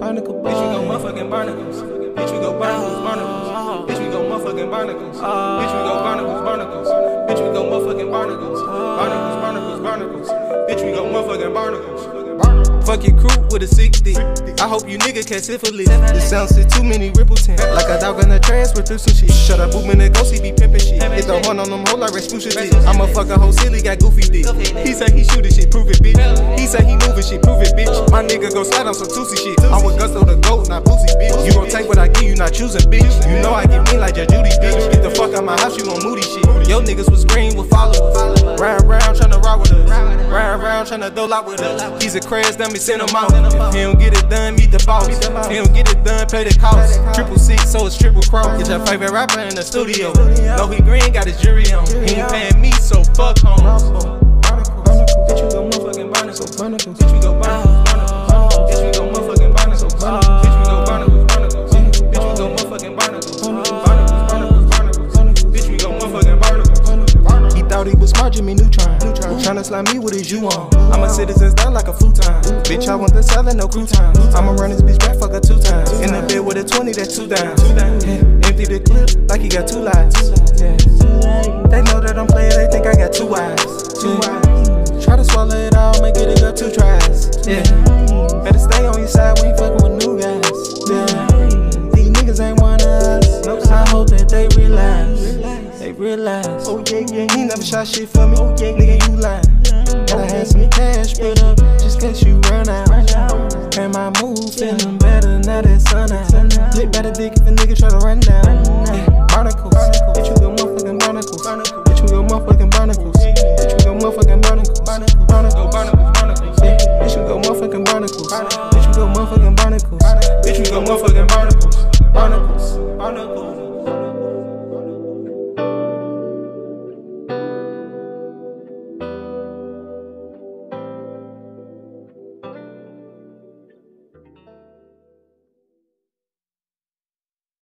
Barnacle, bitch, we go motherfucking barnacles. Bitch, we go barnacles. Bitch, we go motherfucking barnacles. Bitch, we go barnacles. Bitch, we go motherfucking barnacles. Barnacles. Bitch, we go motherfucking barnacles. Fuck your crew with a 60. I hope you nigga catch syphilis. This sounds to too many ripple tin. Like a dog in the trash with some shit. Shut up, booming and go see be pimpin' shit. Hit the one on them whole like Rasputia shit. I'ma fuck a whole silly, got goofy dick. He say he shootin' shit, prove it, bitch. He say he moving shit, prove it, bitch. My nigga go slide on some Tootsie shit. I'm with Gusto the GOAT, not Boosie, bitch. You gon' take what I give you, not choosing, bitch. You know I get me like Judge Judy, bitch. Get the fuck out my house, you on moody shit. Yo niggas was green with followers. Round round tryna rock with us. Round round tryna dole out with us. He's a crash, then me send him out. If he don't get it done, meet the boss. If he don't get it done, pay the cost. 666, so it's triple cross. Get your favorite rapper in the studio. No, he green, got his jury on. He ain't paying me, so fuck home. Bitch, we go motherfucking barnacles. Bitch, we go barnacles. Bitch, we go motherfucking barnacles. Bitch, we go barnacles. Bitch, we go motherfucking barnacles. Bitch, we go motherfucking barnacles. He thought he was smart, Jimmy Neutron. Tryna slime me with his U on. I'm a citizen's done like a futon. Bitch, I want the salad, no croutons. I'ma run this bitch back, fuck her 2 times. In the bed with a 20, that's 2 dimes. Yeah. Empty the clip like he got 2 lives. Yeah. They know that I'm playing, they think I got 2 eyes. Try to swallow it all, make it go 2 tries. Yeah. Better stay on your side when you fucking with new guys. Yeah. These niggas ain't one of us. I hope that they realize. Oh yeah, he never shot shit for me. Oh yeah, nigga, you lying. Gotta have some cash put up just cause you run out. And my mood feeling better now that sun out. Lit by the dick if a nigga try to run down. Yeah, barnacles, bitch, you go motherfucking barnacles. Bitch, we go motherfucking barnacles. Bitch, we go motherfucking barnacles. Yeah, bitch, we go motherfucking barnacles. Bitch, we go motherfucking barnacles. Bitch, we go motherfucking barnacles.